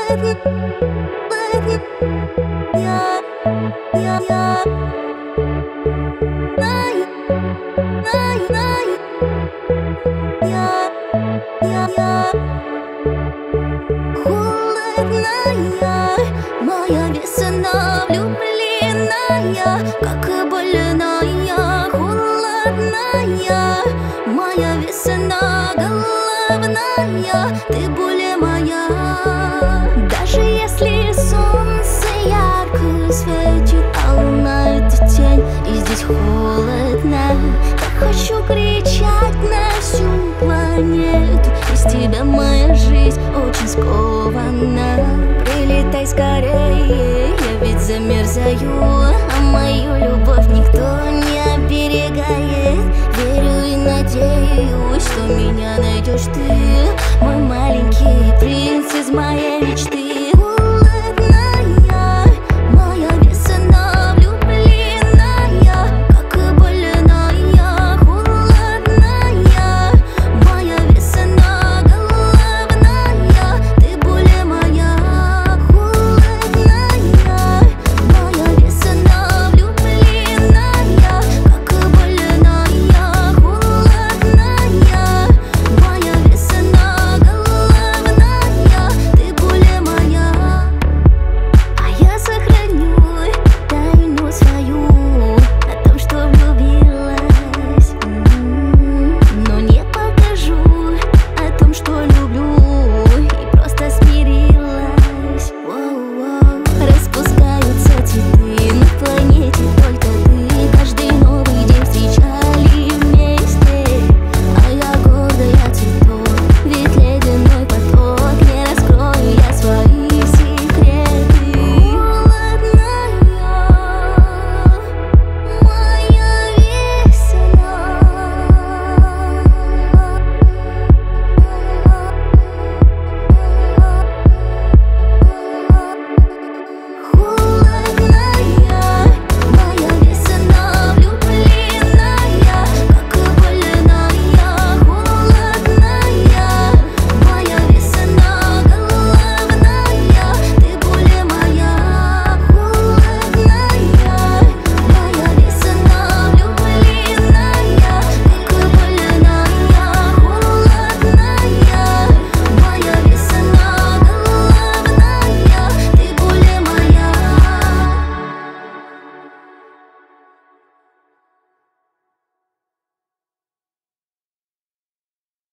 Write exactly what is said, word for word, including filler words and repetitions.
Моя весна влюбленная, как и больная, холодная. Моя весна головная, ты более моя. Даже если солнце ярко светит, а луна — это тень, и здесь холодно, я хочу кричать на всю планету: без тебя моя жизнь очень скована. Прилетай скорее, я ведь замерзаю, а мою любовь никто не оберегает. Верю и надеюсь, что меня найдешь ты, мой маленький